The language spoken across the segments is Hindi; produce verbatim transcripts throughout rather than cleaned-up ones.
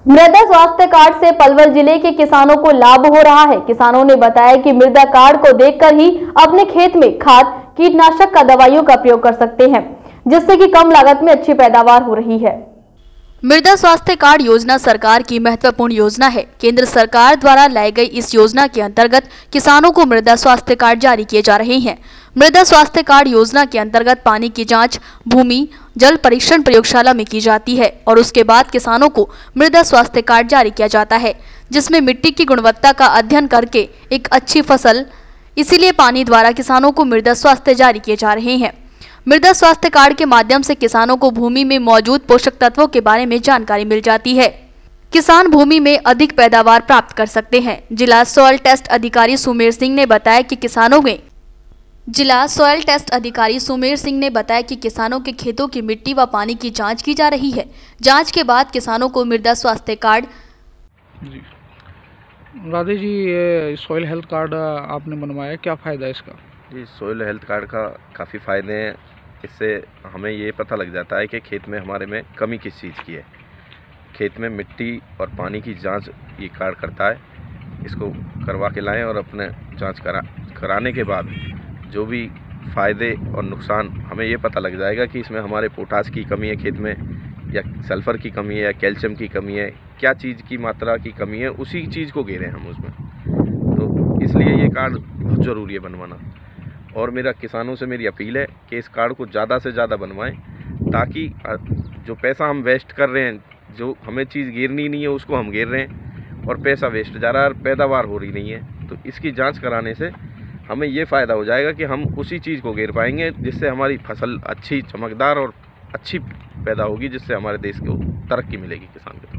मृदा स्वास्थ्य कार्ड से पलवल जिले के किसानों को लाभ हो रहा है। किसानों ने बताया कि मृदा कार्ड को देखकर ही अपने खेत में खाद, कीटनाशक का दवाइयों का प्रयोग कर सकते हैं, जिससे कि कम लागत में अच्छी पैदावार हो रही है। मृदा स्वास्थ्य कार्ड योजना सरकार की महत्वपूर्ण योजना है। केंद्र सरकार द्वारा लाई गई इस योजना के अंतर्गत किसानों को मृदा स्वास्थ्य कार्ड जारी किए जा रहे हैं। मृदा स्वास्थ्य कार्ड योजना के अंतर्गत पानी की जांच भूमि जल परीक्षण प्रयोगशाला में की जाती है और उसके बाद किसानों को मृदा स्वास्थ्य कार्ड जारी किया जाता है, जिसमें मिट्टी की गुणवत्ता का अध्ययन करके एक अच्छी फसल, इसीलिए पानी द्वारा किसानों को मृदा स्वास्थ्य जारी किए जा रहे हैं। मृदा स्वास्थ्य कार्ड के माध्यम से किसानों को भूमि में मौजूद पोषक तत्वों के बारे में जानकारी मिल जाती है। किसान भूमि में अधिक पैदावार प्राप्त कर सकते हैं। जिला सॉइल टेस्ट अधिकारी सुमेर सिंह ने बताया कि किसानों में जिला सॉइल टेस्ट अधिकारी सुमेर सिंह ने बताया कि किसानों के खेतों की मिट्टी व पानी की जांच की जा रही है। जांच के बाद किसानों को मृदा स्वास्थ्य कार्ड जी राधे जी, ये सॉइल हेल्थ कार्ड आपने बनवाया, क्या फ़ायदा है इसका? जी, सॉइल हेल्थ कार्ड का काफ़ी फ़ायदे हैं। इससे हमें ये पता लग जाता है कि खेत में हमारे में कमी किस चीज़ की है। खेत में मिट्टी और पानी की जांच ये कार्ड करता है। इसको करवा के लाएं और अपने जांच करा कराने के बाद जो भी फ़ायदे और नुकसान हमें ये पता लग जाएगा कि इसमें हमारे पोटास की कमी है खेत में, या सल्फ़र की कमी है, या कैल्शियम की कमी है, क्या चीज़ की मात्रा की कमी है, उसी चीज़ को घेरें हम उसमें। तो इसलिए ये कार्ड बहुत ज़रूरी है बनवाना। और मेरा किसानों से मेरी अपील है कि इस कार्ड को ज़्यादा से ज़्यादा बनवाएं, ताकि जो पैसा हम वेस्ट कर रहे हैं, जो हमें चीज़ गिरनी नहीं है उसको हम गिर रहे हैं और पैसा वेस्ट जा रहा है और पैदावार हो रही नहीं है। तो इसकी जांच कराने से हमें ये फ़ायदा हो जाएगा कि हम उसी चीज़ को गिर पाएंगे, जिससे हमारी फसल अच्छी, चमकदार और अच्छी पैदा होगी, जिससे हमारे देश को तरक्की मिलेगी किसान के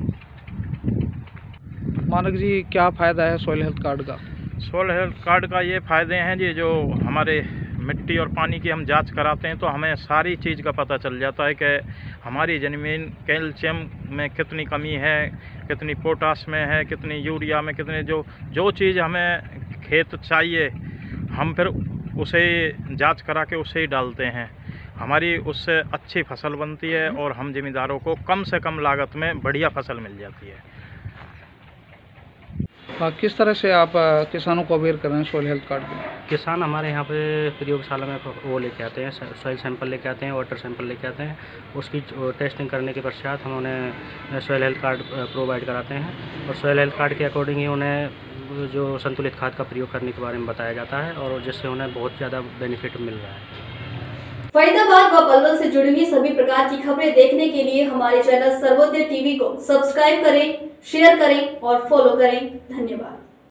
तरफ। मानक जी, क्या फ़ायदा है सॉइल हेल्थ कार्ड का? सॉइल हेल्थ कार्ड का ये फ़ायदे हैं जी, जो हमारे मिट्टी और पानी की हम जांच कराते हैं तो हमें सारी चीज़ का पता चल जाता है कि हमारी ज़मीन कैल्शियम में कितनी कमी है, कितनी पोटाश में है, कितनी यूरिया में, कितने जो जो चीज़ हमें खेत चाहिए हम फिर उसे जांच करा के उसे ही डालते हैं। हमारी उससे अच्छी फसल बनती है और हम ज़मींदारों को कम से कम लागत में बढ़िया फसल मिल जाती है। किस तरह से आप किसानों को अवेयर कर रहे हैं सॉइल हेल्थ कार्ड में? किसान हमारे यहाँ पे प्रयोगशाला में वो लेके आते हैं, सॉइल सैंपल लेके आते हैं, वाटर सैंपल लेके आते हैं। उसकी टेस्टिंग करने के पश्चात हम उन्हें सॉइल हेल्थ कार्ड प्रोवाइड कराते हैं और सॉइल हेल्थ कार्ड के अकॉर्डिंग ही उन्हें जो संतुलित खाद का प्रयोग करने के बारे में बताया जाता है और जिससे उन्हें बहुत ज़्यादा बेनिफिट मिल रहा है। फरीदाबाद व पलवल से जुड़ी हुई सभी प्रकार की खबरें देखने के लिए हमारे चैनल सर्वोदय टीवी को सब्सक्राइब करें, शेयर करें और फॉलो करें। धन्यवाद।